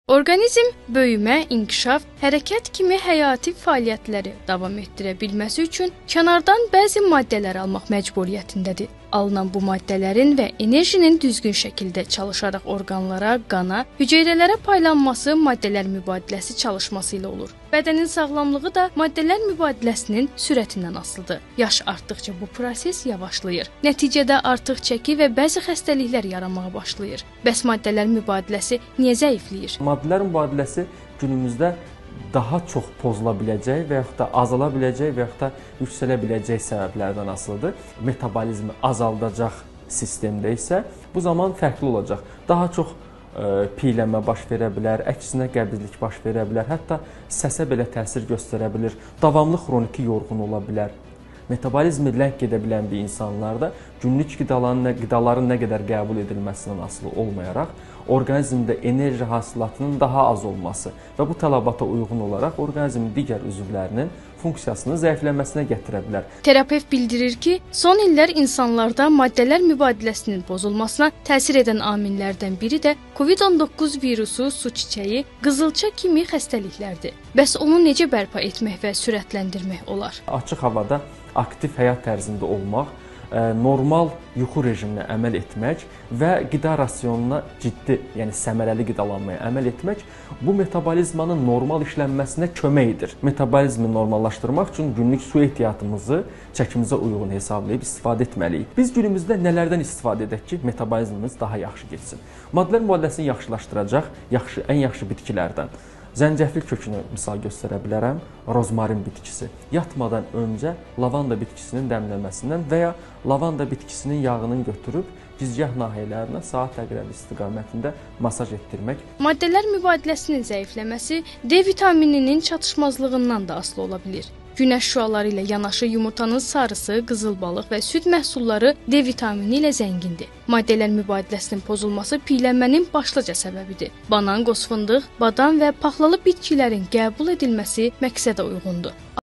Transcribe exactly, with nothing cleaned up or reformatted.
Orqanizm böyümə, inkişaf, hərəkət kimi həyati fəaliyyətləri davam etdirə bilməsi üçün kənardan bəzi maddələr almaq məcburiyyətindədir. Alınan bu maddələrin və enerjinin düzgün şəkildə çalışaraq orqanlara, qana, hüceyrələrə paylanması maddələr mübadiləsi çalışması ilə olur. Bədənin sağlamlığı da maddələr mübadiləsinin sürətindən asılıdır. Yaş artdıqca bu proses yavaşlayır. Nəticədə artıq çəki və bəzi xəstəliklər yaranmağa başlayır. Bəs maddələr mübadiləsi niyə zəifləyir? Maddələr mübadiləsi günümüzdə daha çox pozula biləcək və yaxud da azala biləcək və yaxud da yüksələ biləcək səbəblərdən asılıdır. Metabolizmi azaldacaq sistemdə isə bu zaman fərqli olacaq. Daha çox ə, piyələnmə baş verə bilər, əksinə qəbizlik baş verə bilər, hətta səsə belə təsir göstərə bilir, davamlı xroniki yorğun ola bilər. Metabolizmi ləng gedə bilən bir insanlarda günlük qidaların, qidaların nə qədər qəbul edilməsindən asılı olmayaraq, orqanizmdə enerji hasilatının daha az olması və bu tələbata uyğun olaraq orqanizmin digər üzvlərinin funksiyasının zəifləməsinə gətirə bilər. Terapevt bildirir ki, son illər insanlarda maddələr mübadiləsinin pozulmasına təsir edən amillərdən biri də Covid on doqquz virusu, su çiçəyi, qızılça kimi xəstəliklərdir. Bəs onu necə bərpa etmək və sürətləndirmək olar? Açıq havada aktiv həyat tərzində olmaq, normal yuxu rejiminə əməl etmək və qida rasionuna ciddi, yəni səmərəli qidalanmaya əməl etmək bu metabolizmanın normal işlənməsinə kömək edir. Metabolizmi normallaşdırmaq üçün günlük su ehtiyatımızı çəkimizə uyğun hesablayıb istifadə etməliyik. Biz günümüzdə nələrdən istifadə edək ki, metabolizmimiz daha yaxşı getsin? Maddələr mübadiləsini yaxşılaşdıracaq yaxşı, ən yaxşı bitkilərdən. Zəncəfil kökünü misal göstərə bilərəm, rozmarin bitkisi. Yatmadan öncə lavanda bitkisinin dəmləməsindən və ya lavanda bitkisinin yağının götürüb gicgah nahiyələrinə saat təqrəbi istiqamətində masaj etdirmək. Maddələr mübadiləsinin zəifləməsi D vitamininin çatışmazlığından da asılı ola bilir. Günəş şüaları ilə yanaşı yumurtanın sarısı, qızıl balıq və süd məhsulları D vitamini ilə zəngindir. Maddələr mübadiləsinin pozulması piyələnmənin başlıca səbəbidir. Banan, qoz fındıq, badam və paxlalı bitkilərin qəbul edilməsi məqsədə uyğundur.